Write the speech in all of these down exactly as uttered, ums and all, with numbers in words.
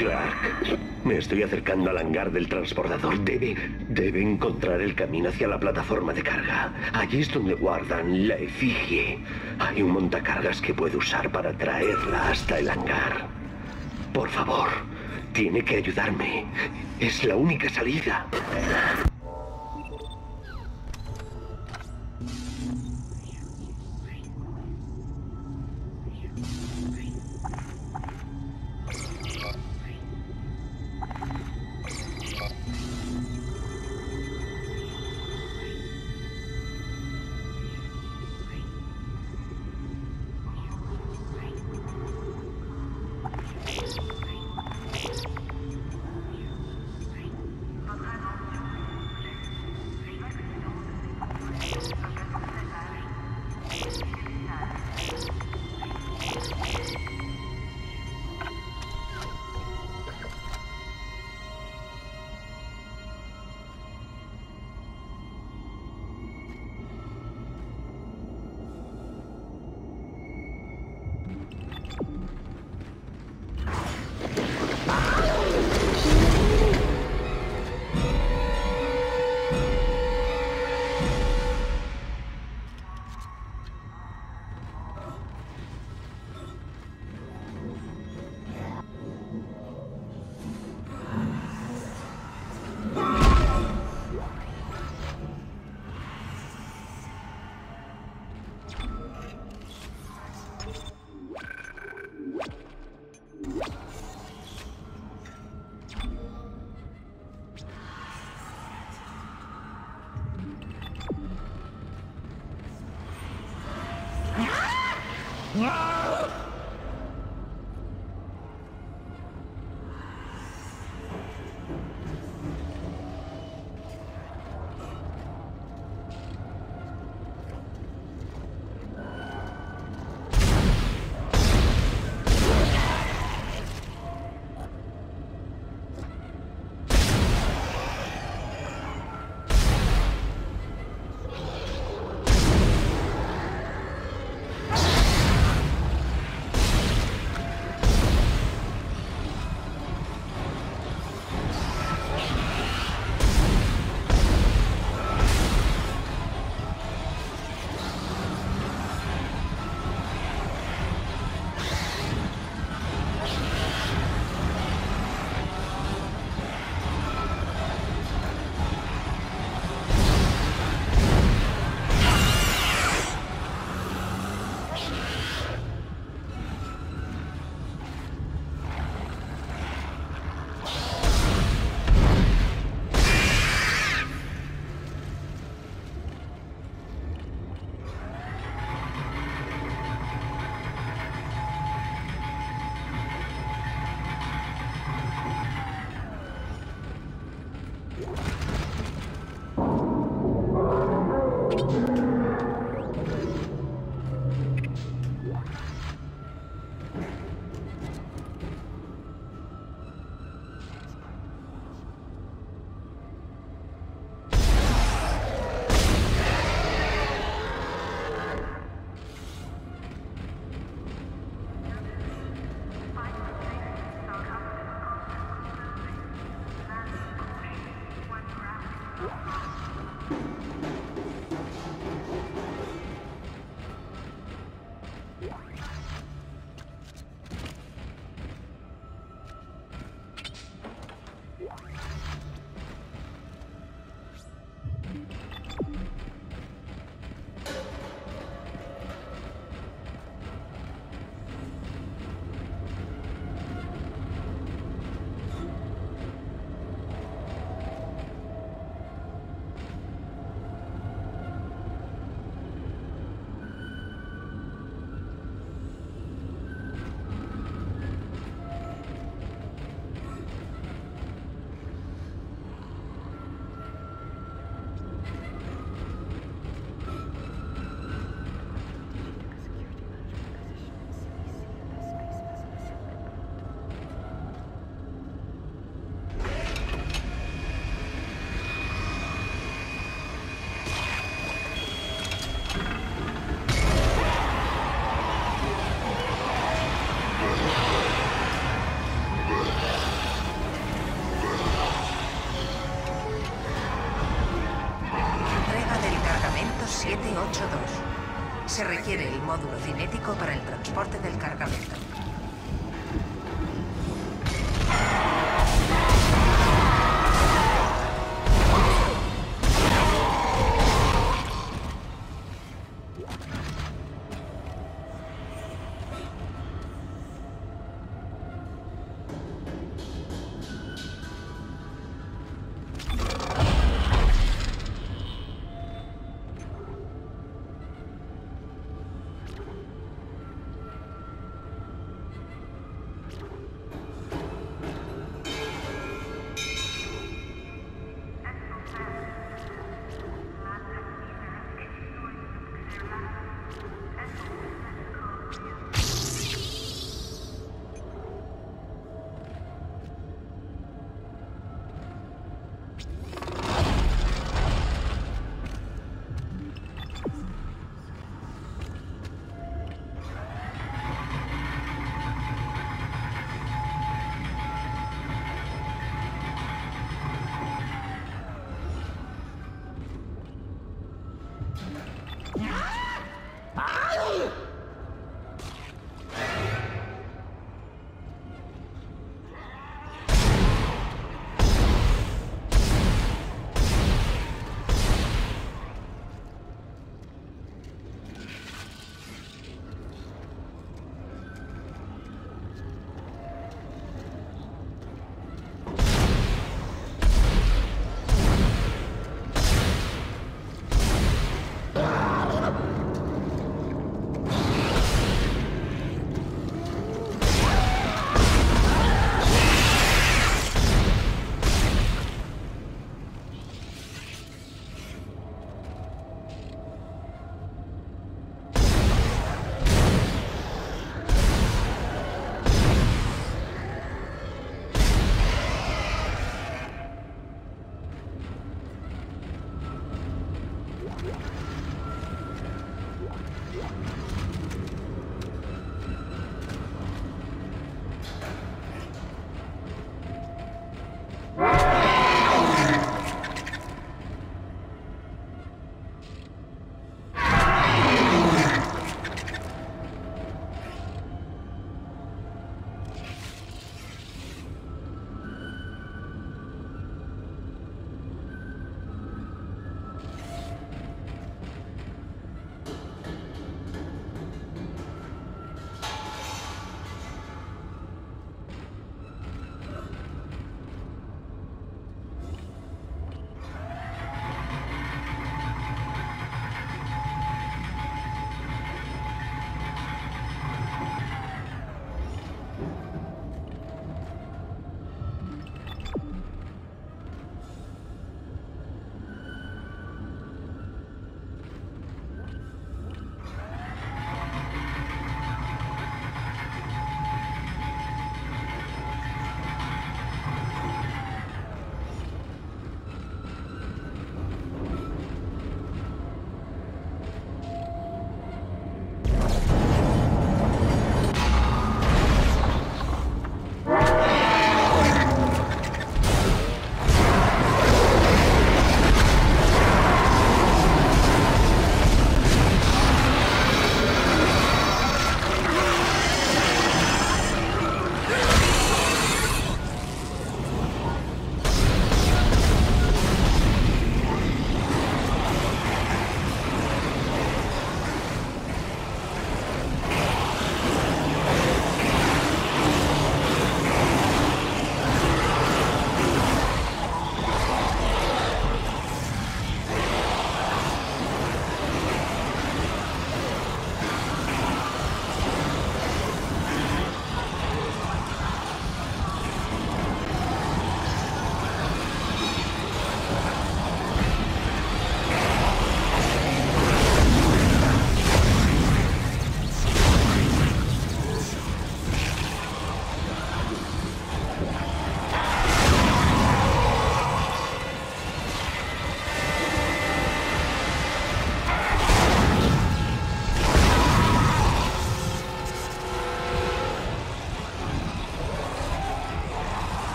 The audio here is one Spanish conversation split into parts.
Clark, me estoy acercando al hangar del transportador. Debe, debe encontrar el camino hacia la plataforma de carga. Allí es donde guardan la efigie. Hay un montacargas que puede usar para traerla hasta el hangar. Por favor, tiene que ayudarme. Es la única salida. ocho dos. Se requiere el módulo cinético para el transporte del cargamento.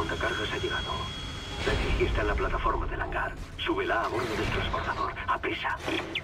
montacargas ha llegado. La efigie está en la plataforma del hangar. Súbela a bordo del transportador. ¡A prisa!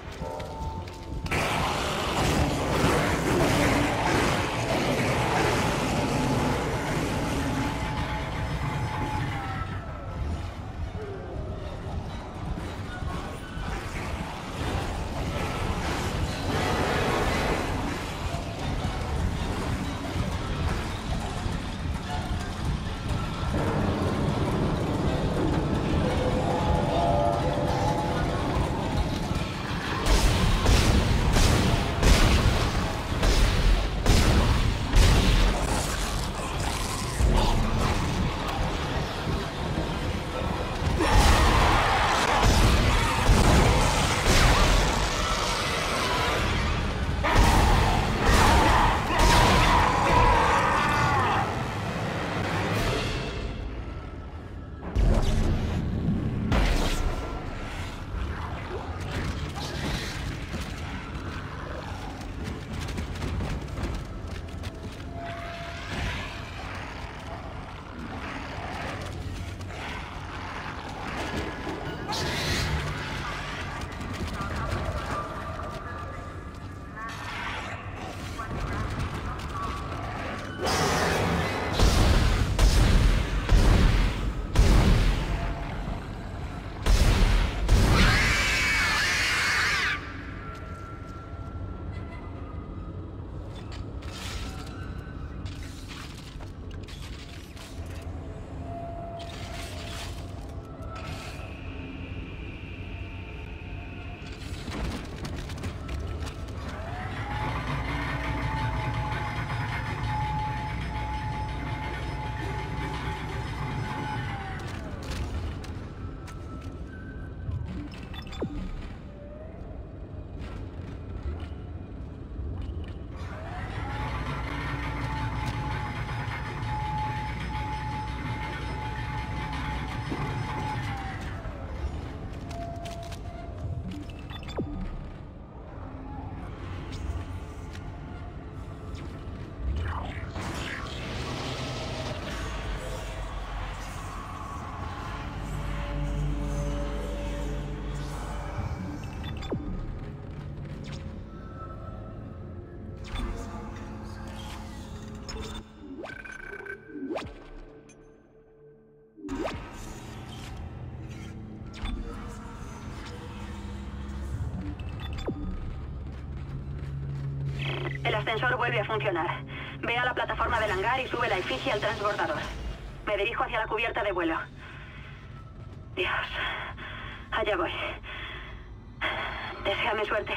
El ascensor vuelve a funcionar. Ve a la plataforma del hangar y sube la efigie al transbordador. Me dirijo hacia la cubierta de vuelo. Dios. Allá voy. Deséame suerte.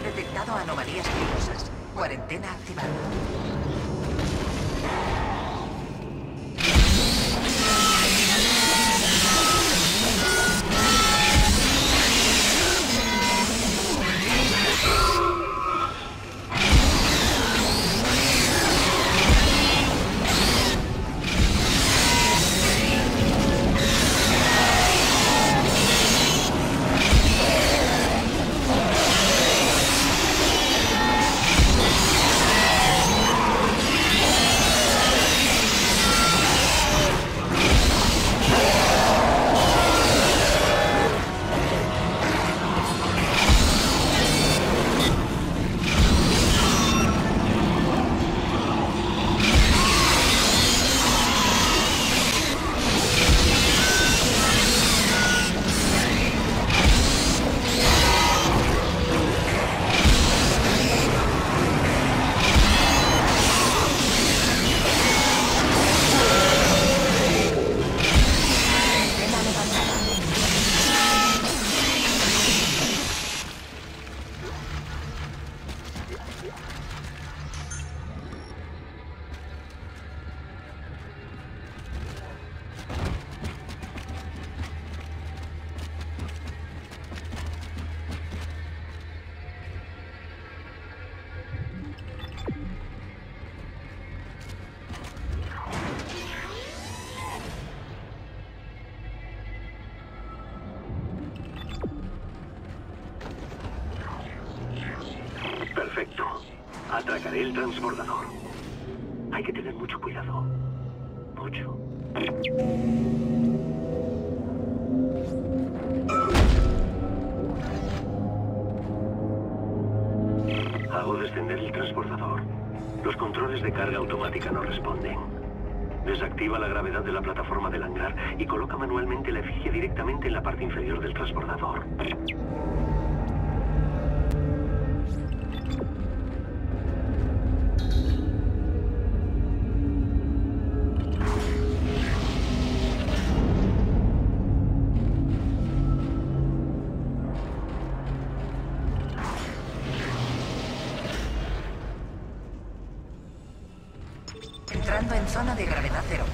detectado anomalías peligrosas. Cuarentena activada. Perfecto. Atracaré el transbordador. Hay que tener mucho cuidado. Mucho. Hago descender el transbordador. Los controles de carga automática no responden. Desactiva la gravedad de la plataforma del hangar y coloca manualmente la efigie directamente en la parte inferior del transbordador. Entrando en zona de gravedad cero.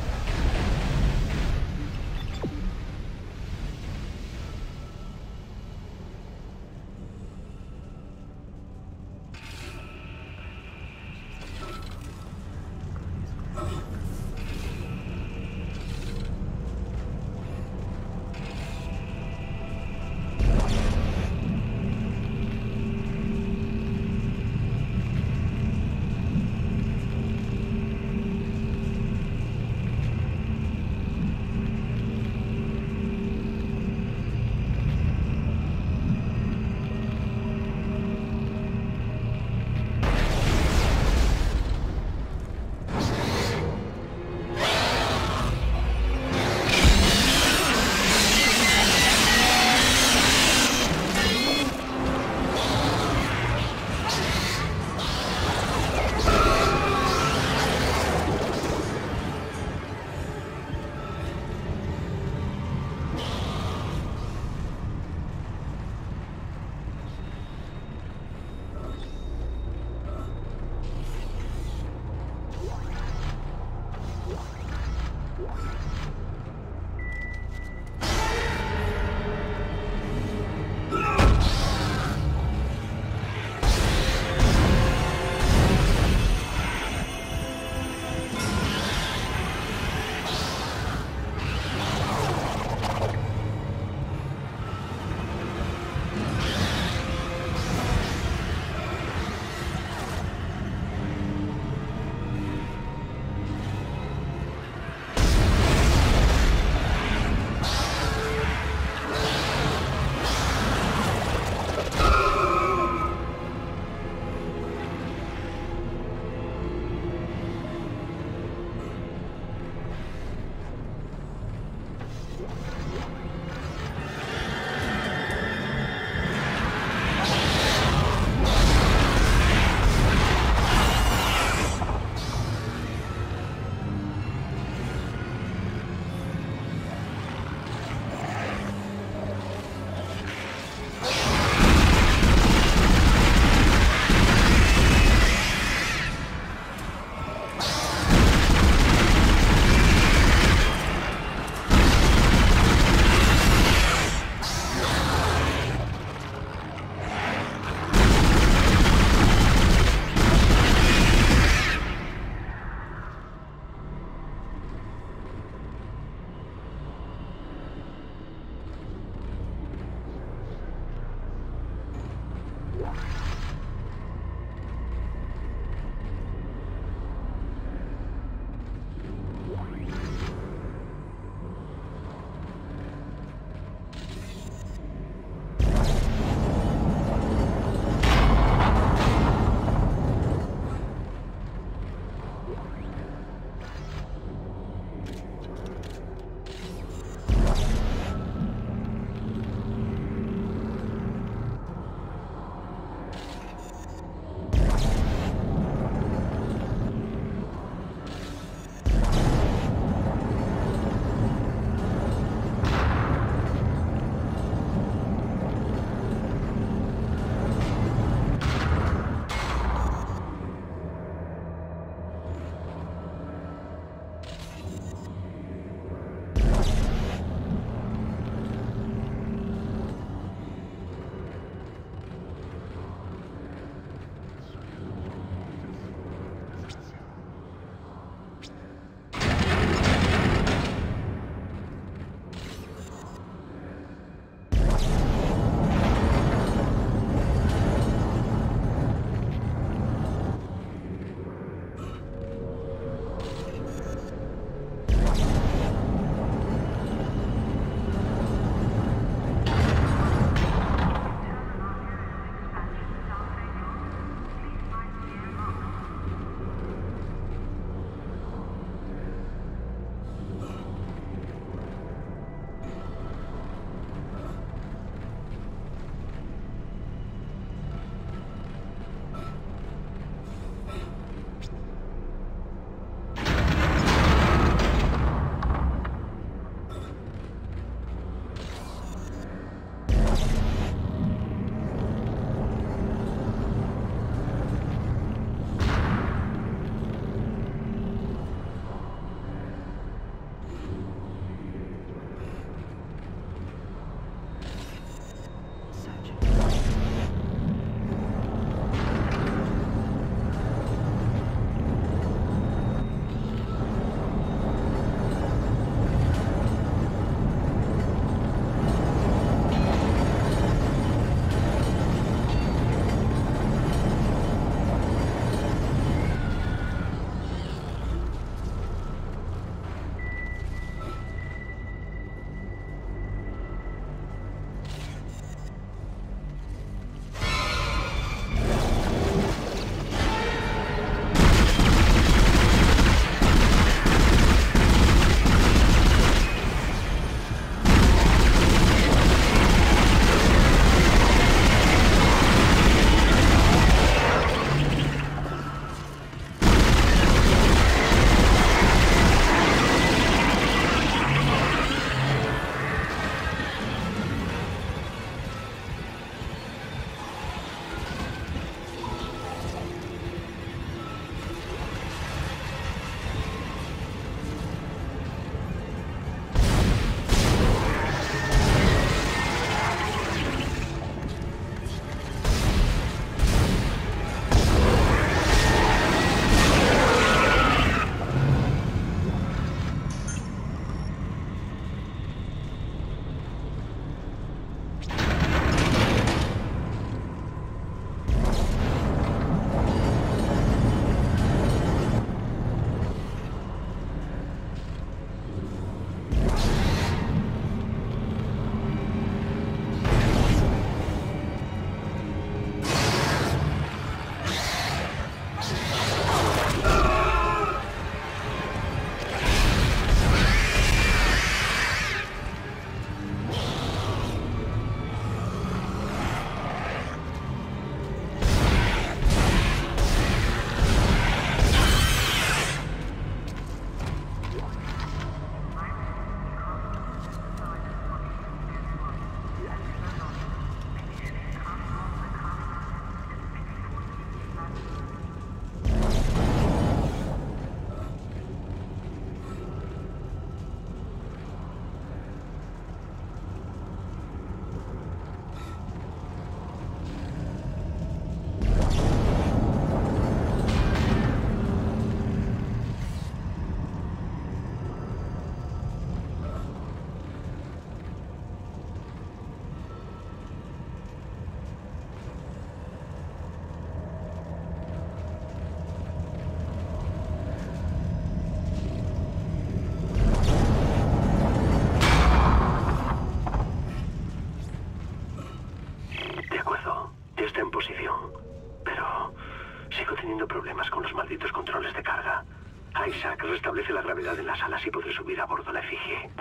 Isaac, restablece la gravedad en la sala, así podré subir a bordo la efigie.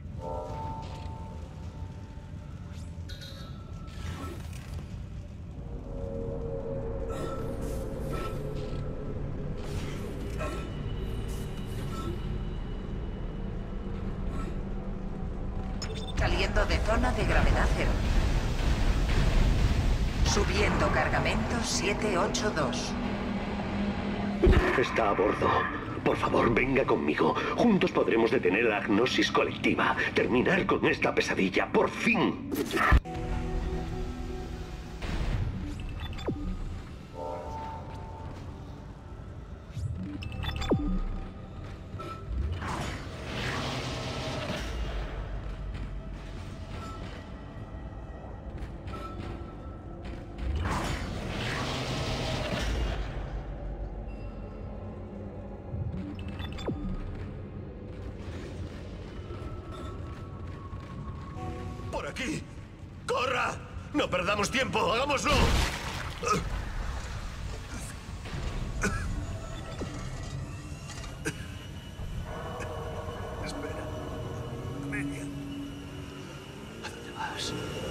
Saliendo de zona de gravedad cero. Subiendo cargamento siete ocho dos. Está a bordo. Por favor, venga conmigo. Juntos podremos detener la agnosis colectiva. Terminar con esta pesadilla, por fin. ¡Por aquí! ¡Corra! ¡No perdamos tiempo! ¡Hagámoslo! Espera. Amelia. ¿A dónde vas?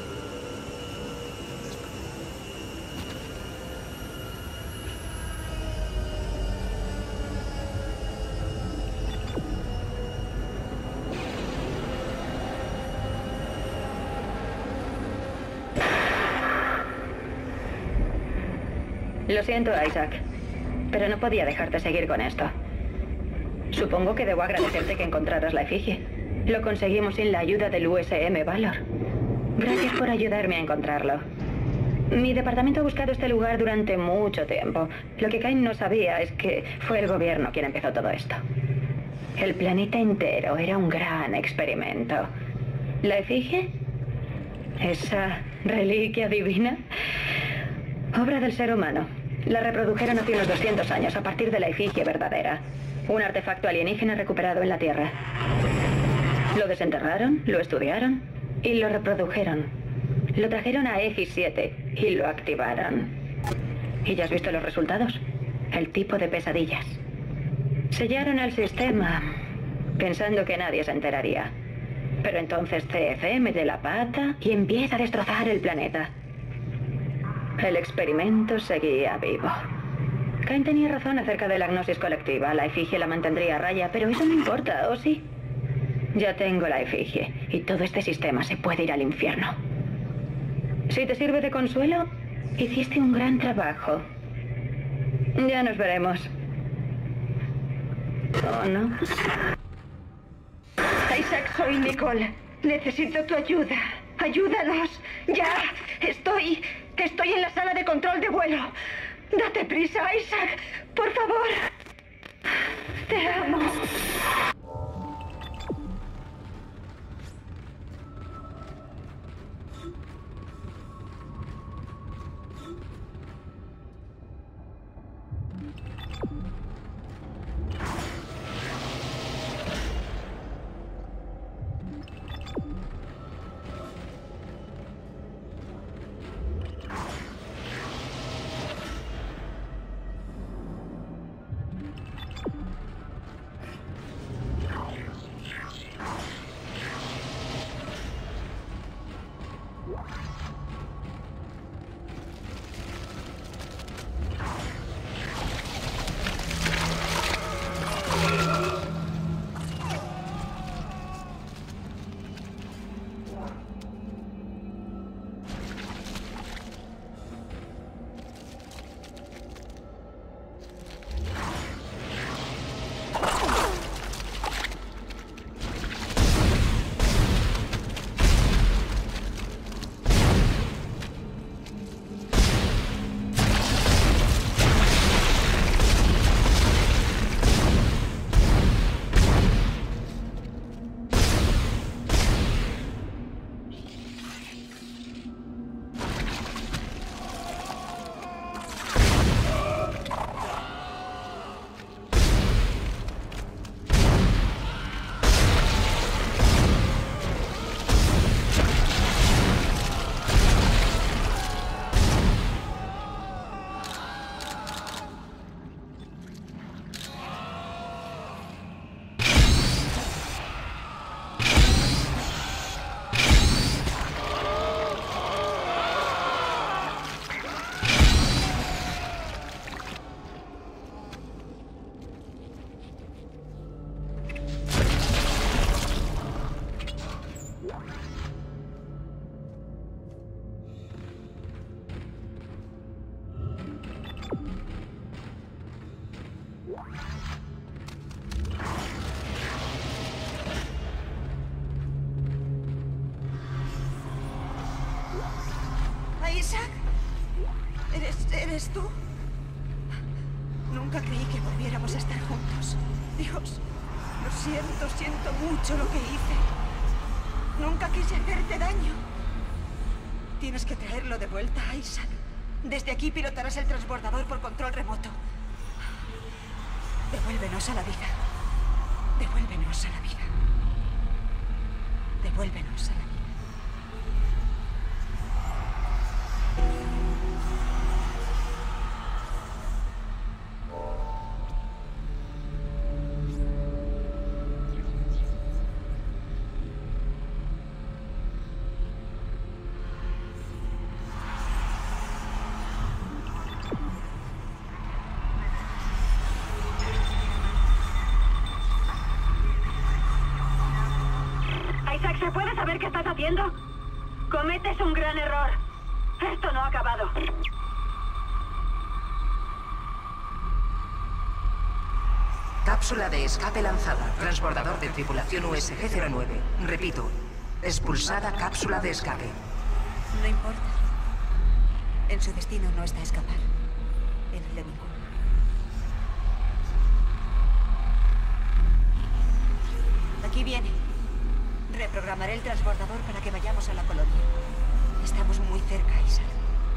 Lo siento, Isaac, pero no podía dejarte seguir con esto. Supongo que debo agradecerte que encontraras la efigie. Lo conseguimos sin la ayuda del U S M Valor. Gracias por ayudarme a encontrarlo. Mi departamento ha buscado este lugar durante mucho tiempo. Lo que Cain no sabía es que fue el gobierno quien empezó todo esto. El planeta entero era un gran experimento. ¿La efigie? ¿Esa reliquia divina? Obra del ser humano. La reprodujeron hace unos doscientos años a partir de la efigie verdadera. Un artefacto alienígena recuperado en la Tierra. Lo desenterraron, lo estudiaron y lo reprodujeron. Lo trajeron a EFI siete y lo activaron. ¿Y ya has visto los resultados? El tipo de pesadillas. Sellaron el sistema pensando que nadie se enteraría. Pero entonces C F mete la pata y empieza a destrozar el planeta. El experimento seguía vivo. Cain tenía razón acerca de la agnosis colectiva. La efigie la mantendría a raya, pero eso no importa, ¿o sí? Ya tengo la efigie y todo este sistema se puede ir al infierno. Si te sirve de consuelo, hiciste un gran trabajo. Ya nos veremos. ¿O no? Isaac, soy Nicole. Necesito tu ayuda. Ayúdanos. Ya. Estoy... Estoy en la sala de control de vuelo. Date prisa, Isaac. Por favor. Te amo. Isaac, ¿eres, eres tú? Nunca creí que volviéramos a estar juntos. Dios, lo siento, siento mucho lo que hice. Nunca quise hacerte daño. Tienes que traerlo de vuelta, Isaac. Desde aquí pilotarás el transbordador por control remoto. Devuélvenos a la vida. Devuélvenos a la vida. Devuélvenos a la vida. ¿Se puede saber qué estás haciendo? Cometes un gran error. Esto no ha acabado. Cápsula de escape lanzada. Transbordador de tripulación U S G cero nueve. Repito, expulsada cápsula de escape. No importa. En su destino no está escapar. En el de ninguno. Aquí viene. Reprogramaré el transbordador para que vayamos a la colonia. Estamos muy cerca, Isaac.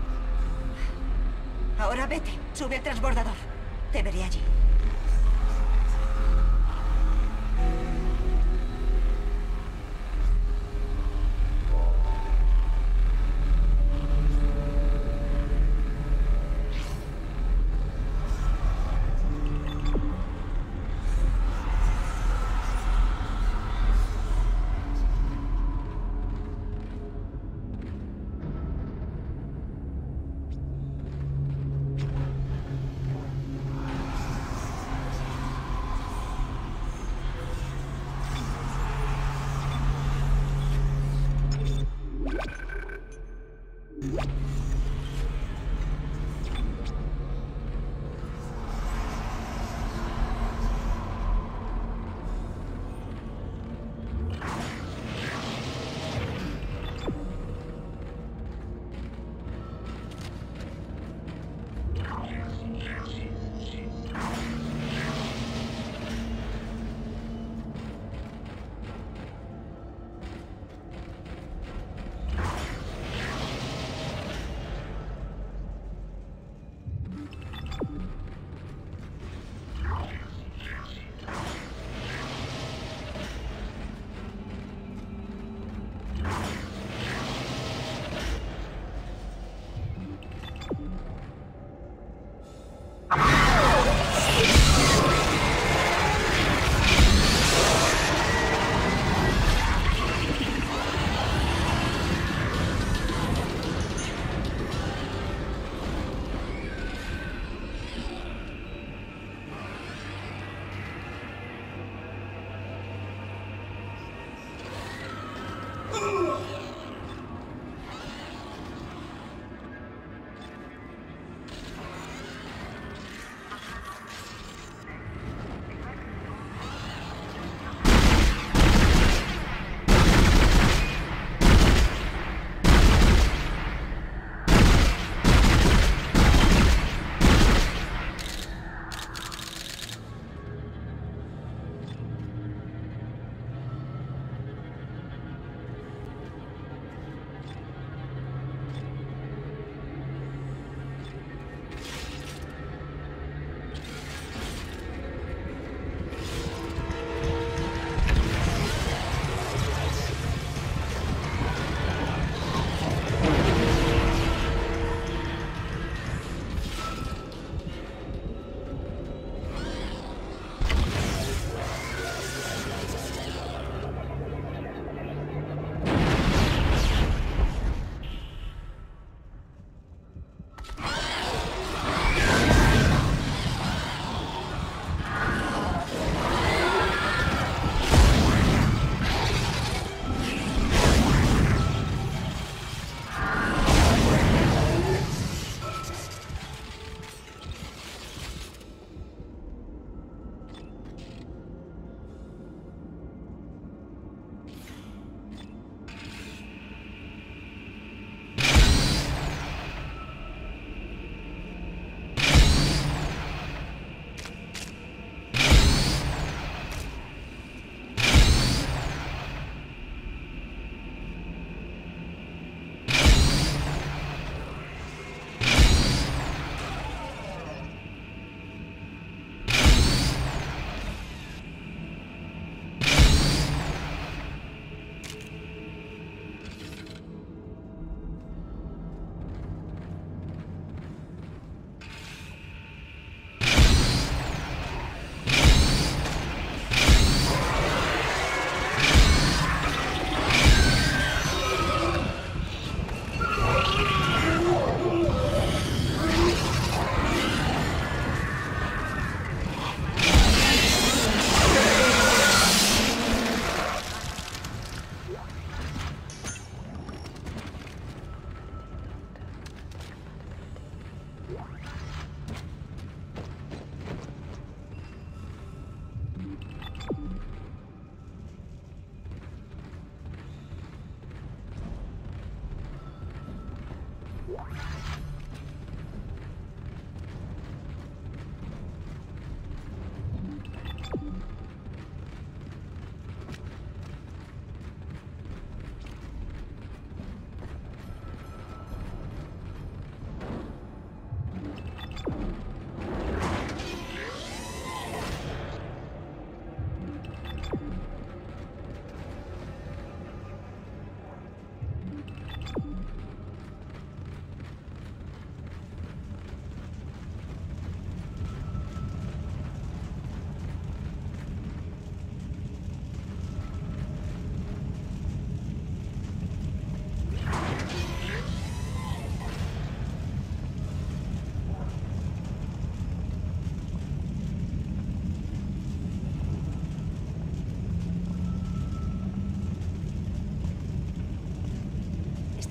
Ahora vete, sube al transbordador. Te veré allí.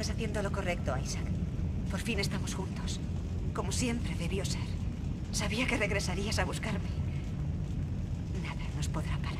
Estás haciendo lo correcto, Isaac. Por fin estamos juntos. Como siempre debió ser. Sabía que regresarías a buscarme. Nada nos podrá parar.